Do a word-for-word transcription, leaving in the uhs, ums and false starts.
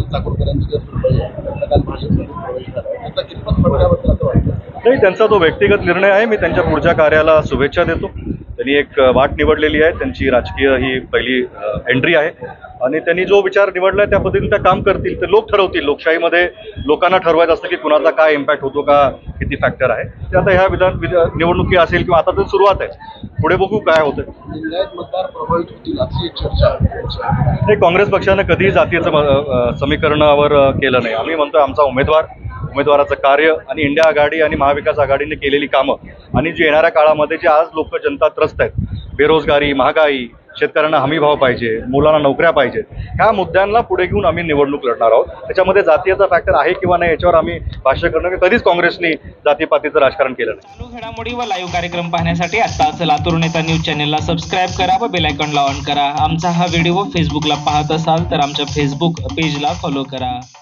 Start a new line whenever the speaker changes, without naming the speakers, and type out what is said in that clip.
चाकूरकरांनी जर काल भाजपमध्ये प्रवेश झाला त्याचा कितपत फटका असं वाटतं?
नाही, त्यांचा तो व्यक्तिगत निर्णय आहे. मी त्यांच्या पुढच्या कार्याला शुभेच्छा देतो. त्यांनी एक वाट निवडलेली आहे, त्यांची राजकीय ही पहिली एंट्री आहे आणि त्यांनी जो विचार निवडला त्या पद्धतीने त्या काम करतील. ते लोक ठरवतील. लोकशाहीमध्ये लोकांना ठरवायचं असतं की कुणाचा काय इम्पॅक्ट होतो, का किती फॅक्टर आहे ते. आता ह्या विधान निवडणुकी असेल किंवा आता तर सुरुवात आहे, पुढे बघू काय होतं.
लिंगायत मतदार प्रभावित होतील अशी एक चर्चा आहे.
नाही, काँग्रेस पक्षानं कधीही जातीचं समीकरणावर केलं नाही. आम्ही म्हणतो आमचा उमेदवार, उमेदवाराचं कार्य आणि इंडिया आघाडी आणि महाविकास आघाडीने केलेली कामं आणि जी येणाऱ्या काळामध्ये जे आज लोक जनता त्रस्त आहेत, बेरोजगारी, महागाई, शेतकऱ्यांना हमी भाव पाहिजे, मुलांना नोकऱ्या पाहिजेत, ह्या मुद्द्यांना पुढे घेऊन आम्ही निवडणूक लढणार आहोत. त्याच्यामध्ये जातीयाचा फॅक्टर आहे किंवा नाही याच्यावर आम्ही भाष्य करणं, कधीच काँग्रेसने जातीपातीचं राजकारण केलं नाही.
चालू घडामोडी व लाईव्ह कार्यक्रम पाहण्यासाठी आत्ताच लातूर नेता न्यूज चॅनलला सबस्क्राईब करा व बेल आयकॉनला ऑन करा. आमचा हा व्हिडिओ फेसबुकला पाहत असाल तर आमच्या फेसबुक पेजला फॉलो करा.